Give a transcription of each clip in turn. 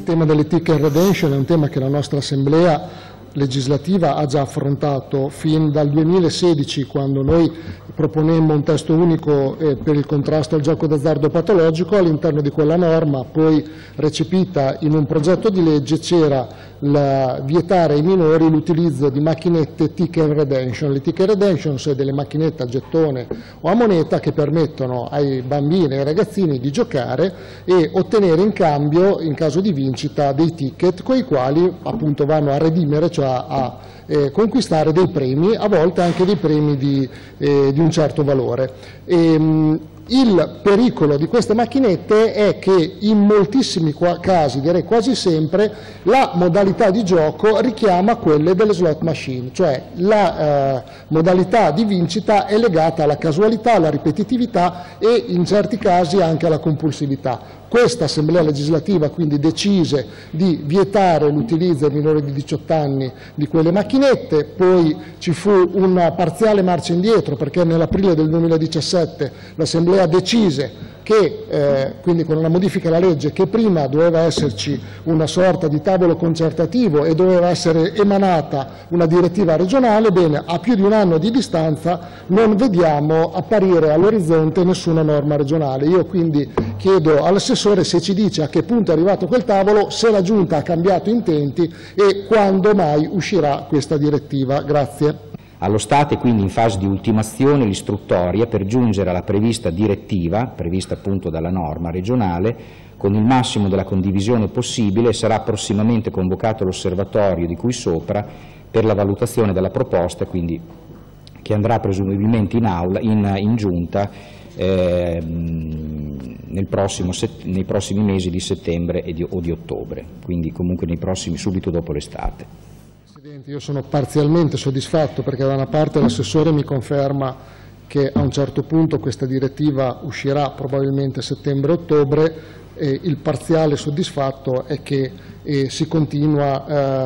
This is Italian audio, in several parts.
tema delle ticket redemption è un tema che la nostra Assemblea legislativa ha già affrontato fin dal 2016, quando noi proponemmo un testo unico per il contrasto al gioco d'azzardo patologico. All'interno di quella norma, poi recepita in un progetto di legge, c'era vietare ai minori l'utilizzo di macchinette ticket redemption. Le ticket redemption sono delle macchinette a gettone o a moneta che permettono ai bambini e ai ragazzini di giocare e ottenere in cambio, in caso di vincita, dei ticket con i quali appunto vanno a redimere, cioè a conquistare dei premi, a volte anche dei premi di un certo valore. Il pericolo di queste macchinette è che in moltissimi casi, direi quasi sempre, la modalità di gioco richiama quelle delle slot machine, cioè la modalità di vincita è legata alla casualità, alla ripetitività e in certi casi anche alla compulsività. Questa Assemblea legislativa quindi decise di vietare l'utilizzo ai minori di 18 anni di quelle macchinette, poi ci fu una parziale marcia indietro perché nell'aprile del 2017 l'Assemblea decise che, quindi con una modifica alla legge, che prima doveva esserci una sorta di tavolo concertativo e doveva essere emanata una direttiva regionale. Bene, a più di un anno di distanza non vediamo apparire all'orizzonte nessuna norma regionale. Io quindi chiedo all'assessore se ci dice a che punto è arrivato quel tavolo, se la Giunta ha cambiato intenti e quando mai uscirà questa direttiva. Grazie. Allo Stato è quindi in fase di ultimazione l'istruttoria per giungere alla prevista direttiva, prevista appunto dalla norma regionale, con il massimo della condivisione possibile. Sarà prossimamente convocato l'osservatorio di cui sopra per la valutazione della proposta, quindi che andrà presumibilmente in aula, in giunta nei prossimi mesi di settembre o di ottobre, quindi comunque subito dopo l'estate. Presidente, io sono parzialmente soddisfatto perché da una parte l'assessore mi conferma che a un certo punto questa direttiva uscirà probabilmente a settembre-ottobre, e il parziale soddisfatto è che si continua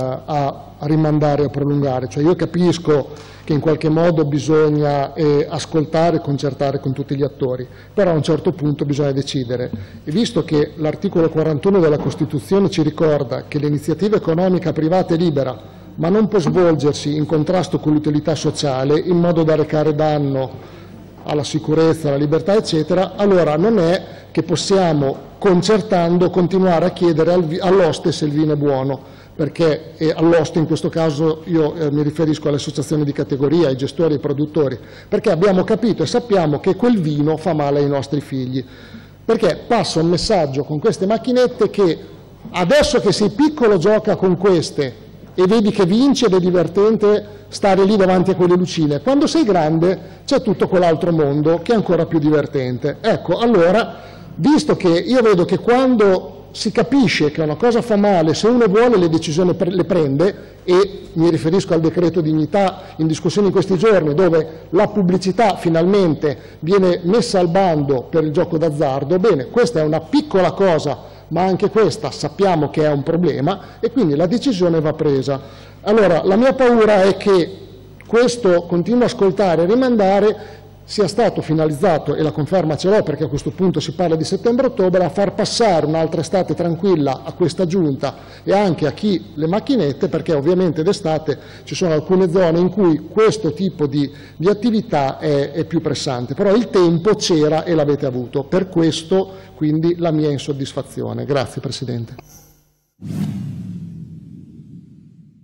a rimandare e a prolungare. Cioè io capisco che in qualche modo bisogna ascoltare e concertare con tutti gli attori, però a un certo punto bisogna decidere. E visto che l'articolo 41 della Costituzione ci ricorda che l'iniziativa economica privata è libera, ma non può svolgersi in contrasto con l'utilità sociale in modo da recare danno alla sicurezza, alla libertà, eccetera, allora non è che possiamo, concertando, continuare a chiedere all'oste se il vino è buono, perché all'oste in questo caso io mi riferisco alle associazioni di categoria, ai gestori e ai produttori, perché abbiamo capito e sappiamo che quel vino fa male ai nostri figli, perché passa un messaggio con queste macchinette che adesso che sei piccolo gioca con queste e vedi che vince ed è divertente stare lì davanti a quelle lucine, quando sei grande c'è tutto quell'altro mondo che è ancora più divertente. Ecco, allora, visto che io vedo che quando si capisce che una cosa fa male, se uno vuole le decisioni le prende, e mi riferisco al decreto dignità in discussione in questi giorni, dove la pubblicità finalmente viene messa al bando per il gioco d'azzardo, bene, questa è una piccola cosa, ma anche questa sappiamo che è un problema e quindi la decisione va presa. Allora, la mia paura è che questo continuo a ascoltare e rimandare sia stato finalizzato, e la conferma ce l'ho perché a questo punto si parla di settembre-ottobre, a far passare un'altra estate tranquilla a questa Giunta e anche a chi le macchinette, perché ovviamente d'estate ci sono alcune zone in cui questo tipo di attività è più pressante, però il tempo c'era e l'avete avuto, per questo quindi la mia insoddisfazione. Grazie Presidente.